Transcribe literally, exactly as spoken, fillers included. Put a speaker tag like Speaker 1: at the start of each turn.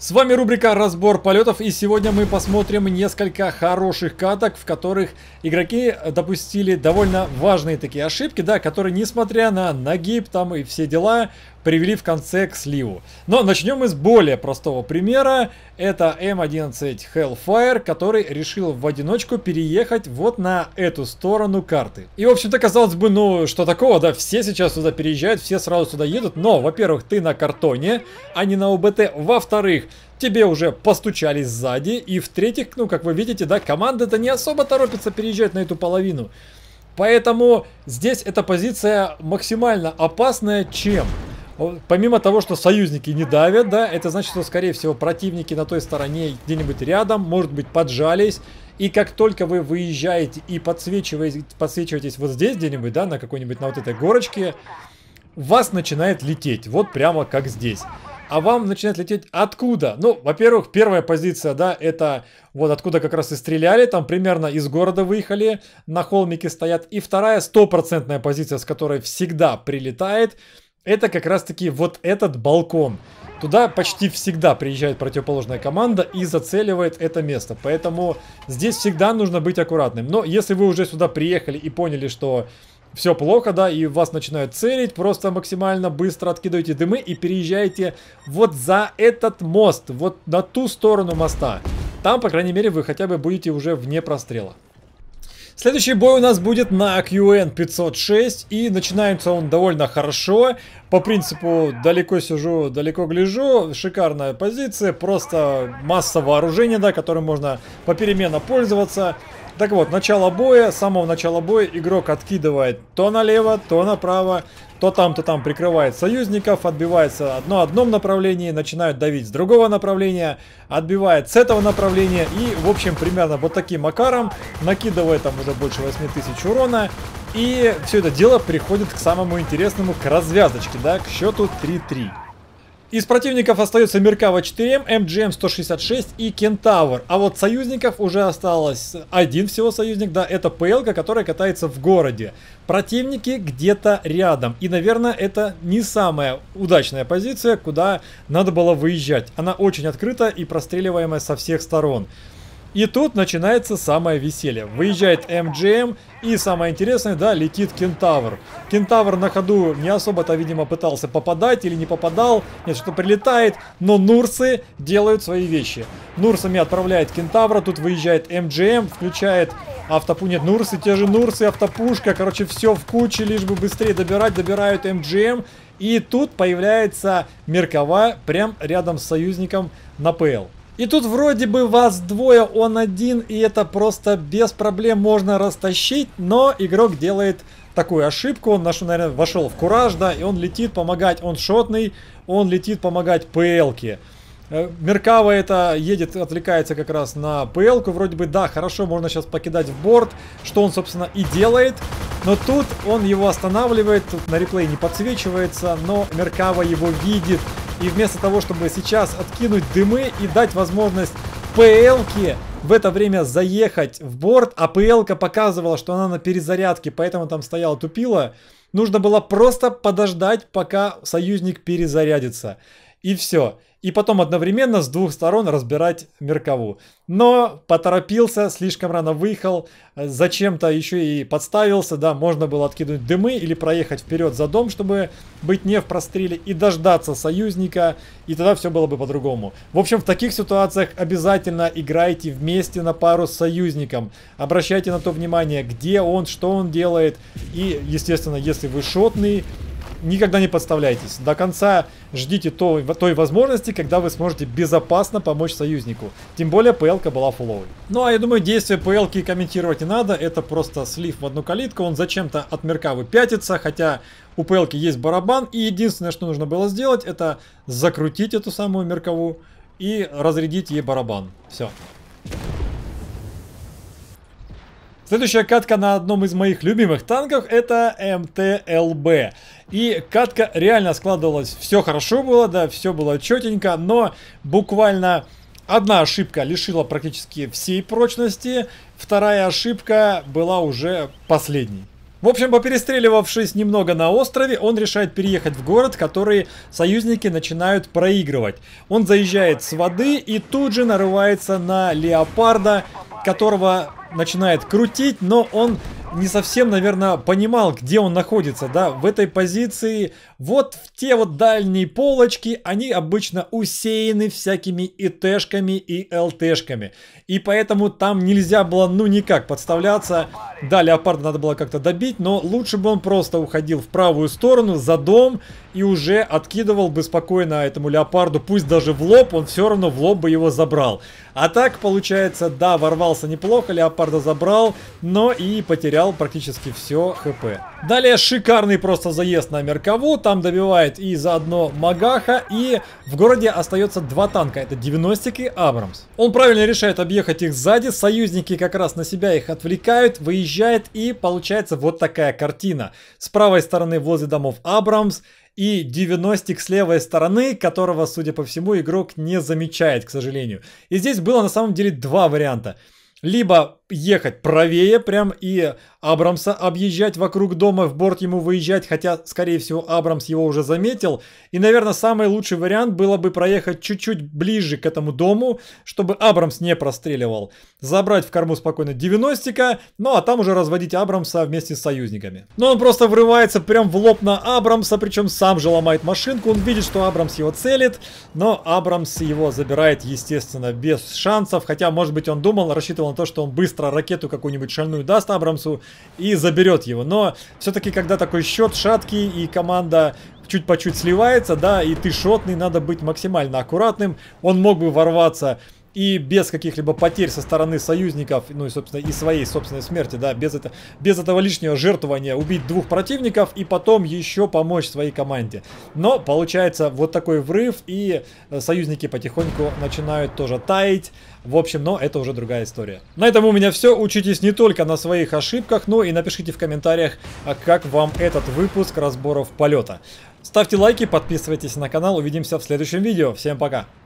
Speaker 1: С вами рубрика «Разбор полетов», и сегодня мы посмотрим несколько хороших каток, в которых игроки допустили довольно важные такие ошибки, да, которые, несмотря на нагиб там и все дела, привели в конце к сливу. Но начнем мы с более простого примера. Это эм одиннадцать Hellfire, который решил в одиночку переехать вот на эту сторону карты. И, в общем-то, казалось бы, ну, что такого, да, все сейчас сюда переезжают, все сразу сюда едут, но, во-первых, ты на картоне, а не на ОБТ, во-вторых, тебе уже постучали сзади, и в-третьих, ну, как вы видите, да, команда-то не особо торопится переезжать на эту половину. Поэтому здесь эта позиция максимально опасная, чем... Помимо того, что союзники не давят, да, это значит, что, скорее всего, противники на той стороне где-нибудь рядом, может быть, поджались. И как только вы выезжаете и подсвечиваетесь, подсвечиваетесь вот здесь где-нибудь, да, на какой-нибудь, на вот этой горочке, вас начинает лететь, вот прямо как здесь. А вам начинает лететь откуда? Ну, во-первых, первая позиция, да, это вот откуда как раз и стреляли, там примерно из города выехали, на холмике стоят. И вторая, стопроцентная позиция, с которой всегда прилетает, это как раз-таки вот этот балкон. Туда почти всегда приезжает противоположная команда и зацеливает это место. Поэтому здесь всегда нужно быть аккуратным. Но если вы уже сюда приехали и поняли, что все плохо, да, и вас начинают целить, просто максимально быстро откидываете дымы и переезжаете вот за этот мост, вот на ту сторону моста. Там, по крайней мере, вы хотя бы будете уже вне прострела. Следующий бой у нас будет на кью эн пятьсот шесть, и начинается он довольно хорошо. По принципу далеко сижу, далеко гляжу, шикарная позиция, просто масса вооружения, да, которым можно попеременно пользоваться. Так вот, начало боя, с самого начала боя игрок откидывает то налево, то направо, то там, то там прикрывает союзников, отбивается одно в одном направлении, начинают давить с другого направления, отбивает с этого направления и, в общем, примерно вот таким макаром, накидывает там уже больше восьми тысяч урона, и все это дело приходит к самому интересному, к развязочке, да, к счету три-три. Из противников остается Меркава четыре эм, эм джи эм сто шестьдесят шесть и Кентавр. А вот союзников уже осталось один всего союзник, да, это пэ эл-ка, которая катается в городе. Противники где-то рядом. И, наверное, это не самая удачная позиция, куда надо было выезжать. Она очень открыта и простреливаемая со всех сторон. И тут начинается самое веселье. Выезжает эм джи эм, и самое интересное, да, летит Кентавр. Кентавр на ходу не особо-то, видимо, пытался попадать или не попадал. Нет, что прилетает, но Нурсы делают свои вещи. Нурсами отправляет Кентавра, тут выезжает эм джи эм, включает автопу... Нет, Нурсы, те же Нурсы, автопушка, короче, все в куче, лишь бы быстрее добирать, добирают эм джи эм. И тут появляется Меркава прям рядом с союзником на пэ эл. И тут вроде бы вас двое, он один, и это просто без проблем можно растащить, но игрок делает такую ошибку, он, наверное, вошел в кураж, да, и он летит помогать, он шотный, он летит помогать пэ эл-ке. Меркава это едет, отвлекается как раз на пэ эл-ку, вроде бы, да, хорошо, можно сейчас покидать в борт, что он, собственно, и делает. Но тут он его останавливает, тут на реплей не подсвечивается, но Меркава его видит. И вместо того, чтобы сейчас откинуть дымы и дать возможность пэ эл-ке в это время заехать в борт, а пэ эл-ка показывала, что она на перезарядке, поэтому там стояла, тупила, нужно было просто подождать, пока союзник перезарядится. И все. И потом одновременно с двух сторон разбирать Меркаву. Но поторопился, слишком рано выехал, зачем-то еще и подставился, да, можно было откинуть дымы или проехать вперед за дом, чтобы быть не в простреле и дождаться союзника, и тогда все было бы по-другому. В общем, в таких ситуациях обязательно играйте вместе на пару с союзником, обращайте на то внимание, где он, что он делает, и, естественно, если вы шотный, никогда не подставляйтесь. До конца ждите той, той возможности, когда вы сможете безопасно помочь союзнику. Тем более пэ эл-ка была фуловой. Ну а я думаю, действия пэ эл-ки комментировать не надо. Это просто слив в одну калитку. Он зачем-то от Меркавы пятится, хотя у пэ эл-ки есть барабан. И единственное, что нужно было сделать, это закрутить эту самую Меркаву и разрядить ей барабан. Все. Следующая катка на одном из моих любимых танков — это эм тэ эл бэ. И катка реально складывалась, все хорошо было, да, все было четенько, но буквально одна ошибка лишила практически всей прочности, вторая ошибка была уже последней. В общем, поперестреливавшись немного на острове, он решает переехать в город, который союзники начинают проигрывать. Он заезжает с воды и тут же нарывается на леопарда, которого начинает крутить, но он не совсем, наверное, понимал, где он находится, да, в этой позиции. Вот в те вот дальние полочки, они обычно усеяны всякими ИТшками и ЛТшками. И поэтому там нельзя было, ну, никак подставляться. Да, леопарда надо было как-то добить, но лучше бы он просто уходил в правую сторону, за дом, и уже откидывал бы спокойно этому леопарду, пусть даже в лоб, он все равно в лоб бы его забрал. А так, получается, да, ворвался неплохо, леопарда забрал, но и потерял практически все хп. Далее шикарный просто заезд на Меркаву, там добивает и заодно Магаха, и в городе остается два танка, это девяностик и Абрамс. Он правильно решает объехать их сзади, союзники как раз на себя их отвлекают, выезжает, и получается вот такая картина. С правой стороны возле домов Абрамс, и девяностик с левой стороны, которого, судя по всему, игрок не замечает, к сожалению. И здесь было на самом деле два варианта. Либо ехать правее прям и Абрамса объезжать вокруг дома, в борт ему выезжать, хотя, скорее всего, Абрамс его уже заметил. И, наверное, самый лучший вариант было бы проехать чуть-чуть ближе к этому дому, чтобы Абрамс не простреливал. Забрать в корму спокойно девяностика, ну а там уже разводить Абрамса вместе с союзниками. Но он просто врывается прям в лоб на Абрамса, причем сам же ломает машинку. Он видит, что Абрамс его целит, но Абрамс его забирает, естественно, без шансов. Хотя, может быть, он думал, рассчитывал на то, что он быстро ракету какую-нибудь шальную даст Абрамсу и заберет его. Но все-таки, когда такой счет шаткий и команда чуть по чуть сливается, да, и ты шотный, надо быть максимально аккуратным. Он мог бы ворваться и без каких-либо потерь со стороны союзников, ну и, собственно, и своей собственной смерти, да, без, это, без этого лишнего жертвования убить двух противников и потом еще помочь своей команде. Но получается вот такой врыв, и союзники потихоньку начинают тоже таять. В общем, но это уже другая история. На этом у меня все. Учитесь не только на своих ошибках, но и напишите в комментариях, как вам этот выпуск разборов полета. Ставьте лайки, подписывайтесь на канал, увидимся в следующем видео. Всем пока!